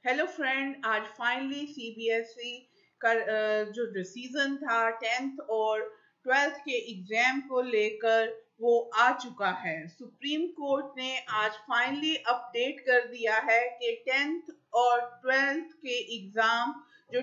Hello friend, आज finally CBSE का जो डिसीजन था 10th और 12th के एग्जाम को लेकर वो आ चुका है। सुप्रीम कोर्ट ने आज फाइनली अपडेट कर दिया है कि 10th और 12th के एग्जाम जो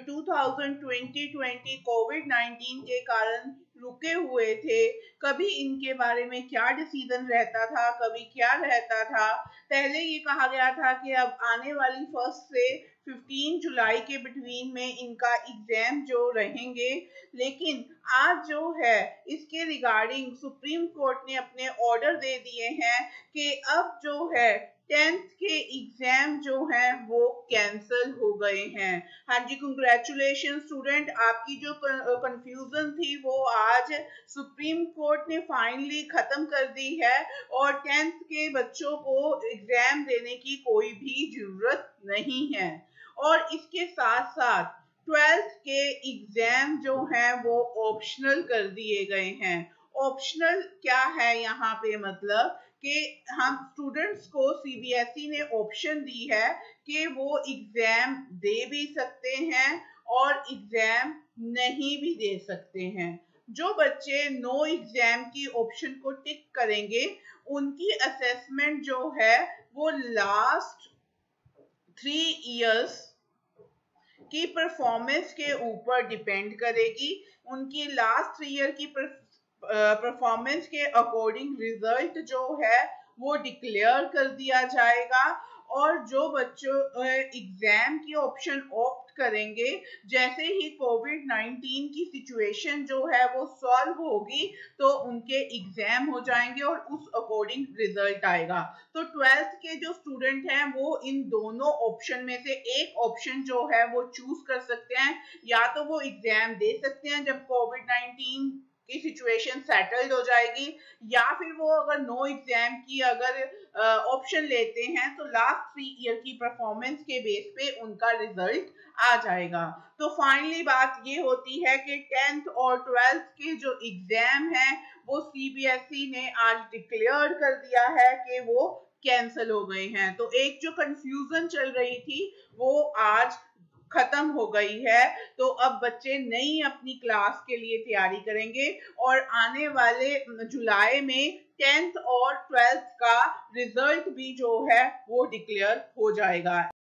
2020 कोविड-19 के कारण रुके हुए थे, कभी इनके बारे में क्या डिसीजन रहता था, कभी क्या रहता था। पहले ये कहा गया था कि अब आने वाली 1 से 15 जुलाई के बिटवीन में इनका एग्जाम जो रहेंगे, लेकिन आज जो है इसके रिगार्डिंग सुप्रीम कोर्ट ने अपने ऑर्डर दे दिए हैं कि अब जो है 10th के एग्जाम जो हैं वो कैंसिल हो गए हैं। हाँ जी, कंग्रेचुलेशन स्टूडेंट, आपकी जो कंफ्यूजन थी वो आज सुप्रीम कोर्ट ने फाइनली खत्म कर दी है और 10th के बच्चों को एग्जाम देने की कोई भी जरूरत नहीं है। और इसके साथ साथ 12th के एग्जाम जो हैं वो ऑप्शनल कर दिए गए हैं। ऑप्शनल क्या है यहाँ पे, मतलब कि हम स्टूडेंट्स को सीबीएसई ने ऑप्शन दी है कि वो एग्जाम दे भी सकते हैं और एग्जाम नहीं भी दे सकते हैं। जो बच्चे नो एग्जाम की ऑप्शन को टिक करेंगे उनकी असेसमेंट जो है वो लास्ट 3 इयर्स की परफॉर्मेंस के ऊपर डिपेंड करेगी। उनकी लास्ट 3 ईयर की परफॉर्मेंस के अकॉर्डिंग रिजल्ट जो है वो डिक्लेयर कर दिया जाएगा। और जो बच्चों एग्जाम की ऑप्शन ऑप्ट करेंगे, जैसे ही कोविड-19 की सिचुएशन जो है वो सॉल्व होगी तो उनके एग्जाम हो जाएंगे और उस अकॉर्डिंग रिजल्ट आएगा। तो 12th के जो स्टूडेंट हैं वो इन दोनों ऑप्शन में से एक ऑप्शन जो है वो चूज कर सकते हैं। या तो वो एग्जाम दे सकते हैं जब कोविड-19 की सिचुएशन सेटल्ड हो जाएगी, या फिर वो अगर नो एग्जाम की अगर ऑप्शन लेते हैं तो लास्ट 3 ईयर की परफॉर्मेंस के बेस पे उनका रिजल्ट आ जाएगा। तो फाइनली बात ये होती है कि 10th और 12th के जो एग्जाम हैं वो सीबीएसई ने आज डिक्लेयर कर दिया है कि वो कैंसिल हो गए हैं। तो एक जो कंफ्यूजन चल रही थी वो आज खत्म हो गई है। तो अब बच्चे नई अपनी क्लास के लिए तैयारी करेंगे और आने वाले जुलाई में 10th और 12th का रिजल्ट भी जो है वो डिक्लेयर हो जाएगा।